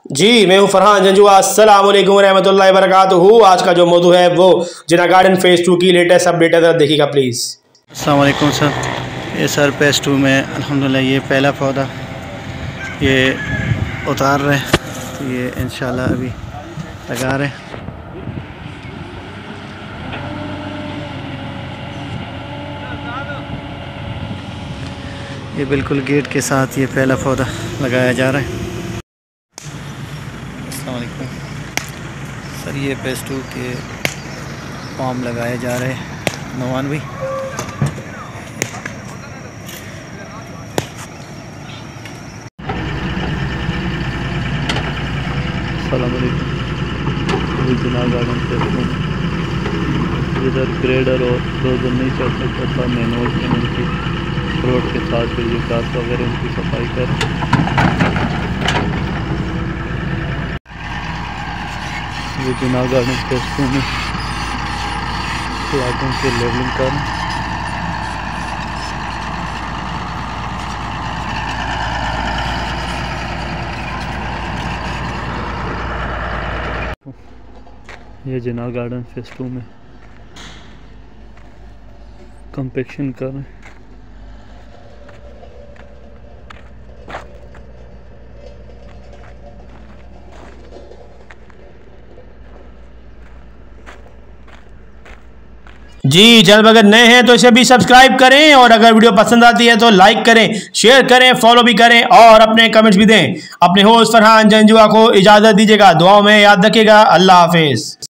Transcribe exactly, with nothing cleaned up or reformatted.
जी मैं हूं फरहान जंजुआ। अस्सलाम वालेकुम रहमतुल्लाहि व बरकातुहू। आज का जो मौजू है वो जिन्ना गार्डन फेज़ टू की लेटेस्ट अपडेट है, देखिएगा प्लीज़। अस्सलाम वालेकुम सर। ये सर फेज़ टू में अल्हम्दुलिल्लाह ये पहला पौधा ये उतार रहे, तो ये इंशाल्लाह अभी लगा रहे। ये बिल्कुल गेट के साथ ये पहला पौधा लगाया जा रहा है। अस्सलाम वालेकुम सर, ये फेज़ टू के फॉर्म लगाए जा रहे हैं नवानवे। अस्सलाम वालेकुम। ये जिन्ना गार्डन फेज़ टू इधर ग्रेडर और डोजर नहीं चल सकता था। मैनुअल से उनकी रोड के साथ जो ये घास वगैरह उनकी सफाई कर ये जिन्ना गार्डन फेज़ टू में प्लाटों के लेवलिंग कर ये जिन्ना गार्डन फेज़ टू में कंपेक्शन कर रहे हैं। जी चैनल पर अगर नए हैं तो इसे भी सब्सक्राइब करें, और अगर वीडियो पसंद आती है तो लाइक करें, शेयर करें, फॉलो भी करें और अपने कमेंट्स भी दें। अपने होस्ट फरहान जंजुआ को इजाज़त दीजिएगा। दुआओं में याद रखिएगा। अल्लाह हाफिज़।